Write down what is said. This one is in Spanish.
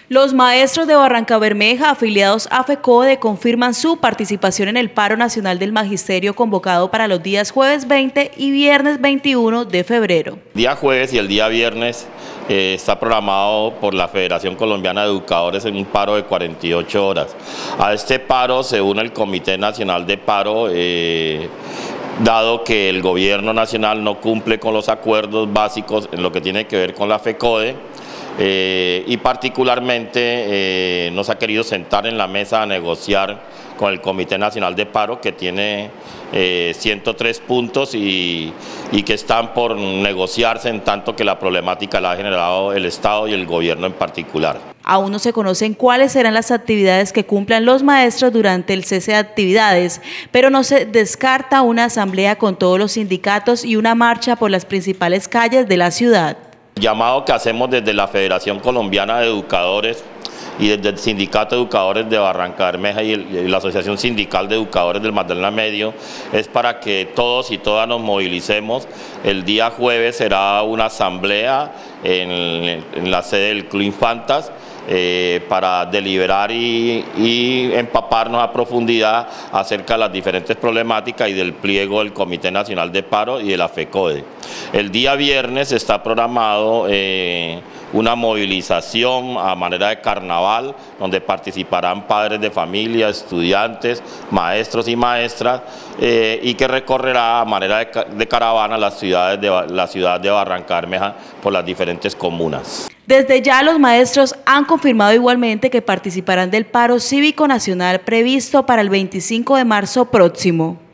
Los maestros de Barrancabermeja, afiliados a FECODE, confirman su participación en el paro nacional del magisterio convocado para los días jueves 20 y viernes 21 de febrero. El día jueves y el día viernes está programado por la Federación Colombiana de Educadores en un paro de 48 horas. A este paro se une el Comité Nacional de Paro, dado que el gobierno nacional no cumple con los acuerdos básicos en lo que tiene que ver con la FECODE, y particularmente nos ha querido sentar en la mesa a negociar con el Comité Nacional de Paro, que tiene 103 puntos y que están por negociarse, en tanto que la problemática la ha generado el Estado y el gobierno en particular. Aún no se conocen cuáles serán las actividades que cumplan los maestros durante el cese de actividades, pero no se descarta una asamblea con todos los sindicatos y una marcha por las principales calles de la ciudad. Llamado que hacemos desde la Federación Colombiana de Educadores y desde el Sindicato de Educadores de Barrancabermeja y la Asociación Sindical de Educadores del Magdalena Medio es para que todos y todas nos movilicemos. El día jueves será una asamblea en la sede del Club Infantas para deliberar y empaparnos a profundidad acerca de las diferentes problemáticas y del pliego del Comité Nacional de Paro y de la FECODE. El día viernes está programado una movilización a manera de carnaval, donde participarán padres de familia, estudiantes, maestros y maestras, y que recorrerá a manera de caravana la ciudad de Barrancabermeja por las diferentes comunas. Desde ya los maestros han confirmado igualmente que participarán del paro cívico nacional previsto para el 25 de marzo próximo.